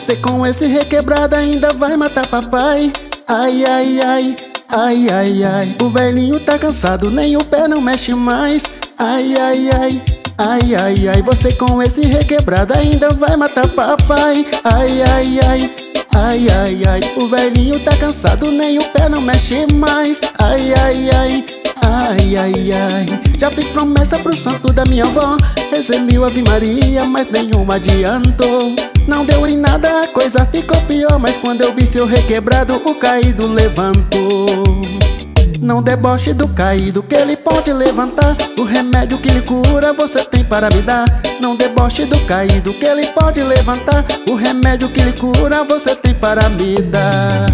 Você com esse requebrado ainda vai matar papai. Ai, ai, ai, ai, ai, ai. O velhinho tá cansado, nem o pé não mexe mais. Ai, ai, ai, ai, ai, ai. Você com esse requebrado ainda vai matar papai. Ai, ai, ai, ai, ai, ai. O velhinho tá cansado, nem o pé não mexe mais. Ai, ai, ai, ai, ai, ai. Já fiz promessa pro santo da minha avó, rezei 1000 Ave Maria, mas nenhuma adiantou. Não deu em nada, a coisa ficou pior. Mas quando eu vi seu requebrado, o caído levantou. Não deboche do caído, que ele pode levantar. O remédio que lhe cura você tem para me dar. Não deboche do caído, que ele pode levantar. O remédio que lhe cura você tem para me dar.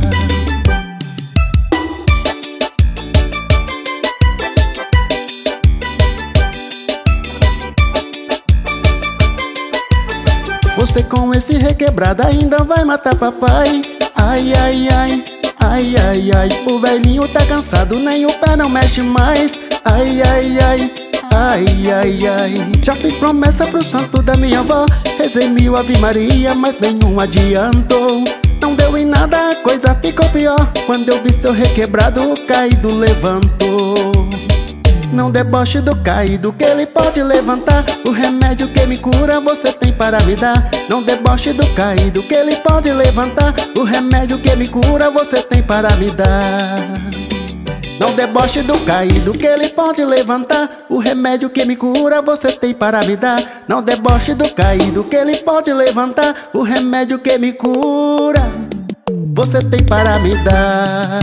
Você com esse requebrado ainda vai matar papai. Ai, ai, ai, ai, ai, ai. O velhinho tá cansado, nem o pé não mexe mais. Ai, ai, ai, ai, ai, ai. Já fiz promessa pro santo da minha avó, rezei 1000 Ave Maria, mas nenhum adiantou. Não deu em nada, a coisa ficou pior. Quando eu vi seu requebrado, o caído levantou. Não deboche do caído, que ele pode levantar. O remédio que me cura você tem para me dar. Não deboche do caído, que ele pode levantar. O remédio que me cura você tem para me dar. Não deboche do caído, que ele pode levantar. O remédio que me cura você tem para me dar. Não deboche do caído, que ele pode levantar. O remédio que me cura você tem para me dar.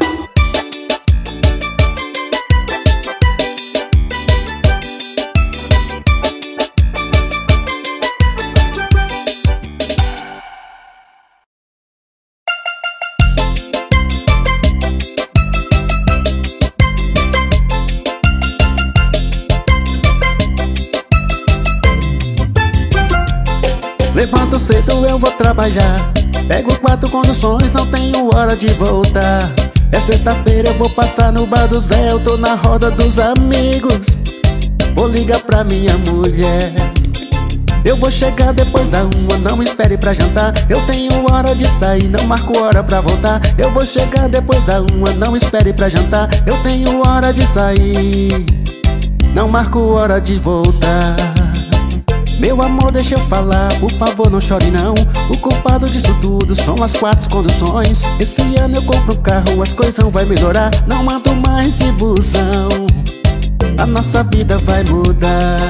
Levanto cedo, eu vou trabalhar. Pego 4 conduções, não tenho hora de voltar. É sexta-feira, eu vou passar no bar do Zé. Eu tô na roda dos amigos, vou ligar pra minha mulher. Eu vou chegar depois da 1, não espere pra jantar. Eu tenho hora de sair, não marco hora pra voltar. Eu vou chegar depois da 1, não espere pra jantar. Eu tenho hora de sair, não marco hora de voltar. Meu amor, deixa eu falar, por favor não chore não. O culpado disso tudo são as 4 conduções. Esse ano eu compro um carro, as coisas vai melhorar. Não ando mais de busão, a nossa vida vai mudar.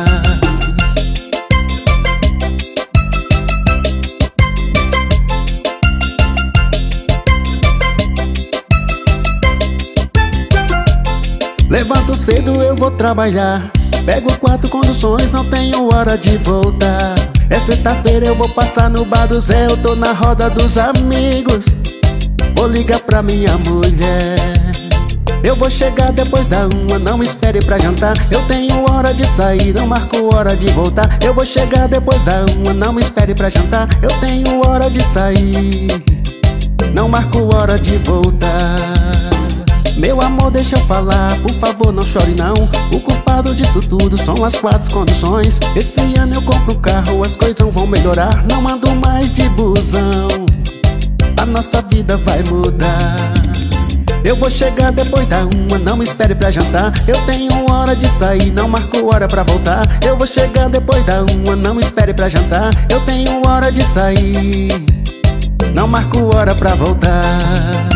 Levanto cedo, eu vou trabalhar. Pego 4 conduções, não tenho hora de voltar. É sexta-feira, eu vou passar no bar do Zé. Eu tô na roda dos amigos, vou ligar pra minha mulher. Eu vou chegar depois da 1, não espere pra jantar. Eu tenho hora de sair, não marco hora de voltar. Eu vou chegar depois da 1, não espere pra jantar. Eu tenho hora de sair, não marco hora de voltar. Meu amor, deixa eu falar, por favor não chore não. O culpado disso tudo são as 4 conduções. Esse ano eu compro um carro, as coisas vão melhorar. Não ando mais de busão, a nossa vida vai mudar. Eu vou chegar depois da 1, não espere pra jantar. Eu tenho hora de sair, não marco hora pra voltar. Eu vou chegar depois da 1, não espere pra jantar. Eu tenho hora de sair, não marco hora pra voltar.